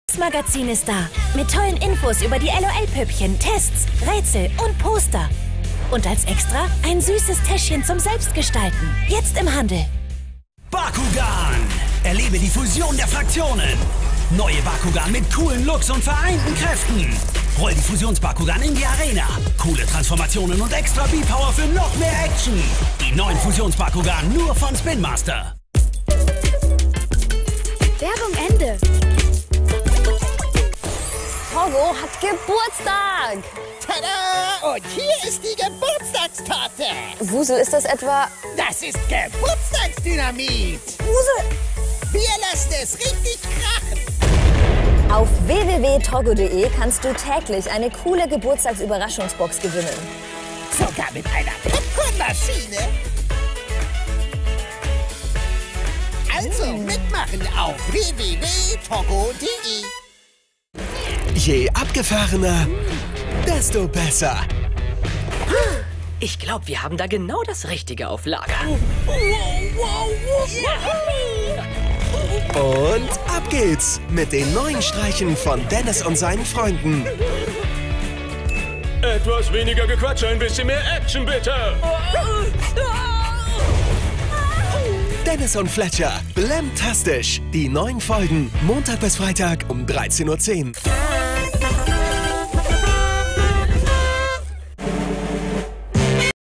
Das Magazin ist da. Mit tollen Infos über die LOL-Püppchen, Tests, Rätsel und Poster. Und als Extra ein süßes Täschchen zum Selbstgestalten. Jetzt im Handel. Bakugan. Erlebe die Fusion der Fraktionen. Neue Bakugan mit coolen Looks und vereinten Kräften. Roll die Fusions-Bakugan in die Arena. Coole Transformationen und extra B-Power für noch mehr Action. Die neuen Fusions-Bakugan nur von Spin Master. Werbung Ende. Togo hat Geburtstag. Tada! Und hier ist die Geburtstagstorte. Wusel, ist das etwa... Das ist Geburtstagsdynamit. Wusel! Wir lassen es richtig krachen. Auf www.togo.de kannst du täglich eine coole Geburtstagsüberraschungsbox gewinnen. Sogar mit einer Popcornmaschine. Also mitmachen auf www.togo.de. Je abgefahrener, desto besser. Ich glaube, wir haben da genau das Richtige auf Lager. Und ab geht's mit den neuen Streichen von Dennis und seinen Freunden. Etwas weniger Gequatsche, ein bisschen mehr Action, bitte. Dennis und Fletcher, blamtastisch. Die neuen Folgen Montag bis Freitag um 13:10 Uhr.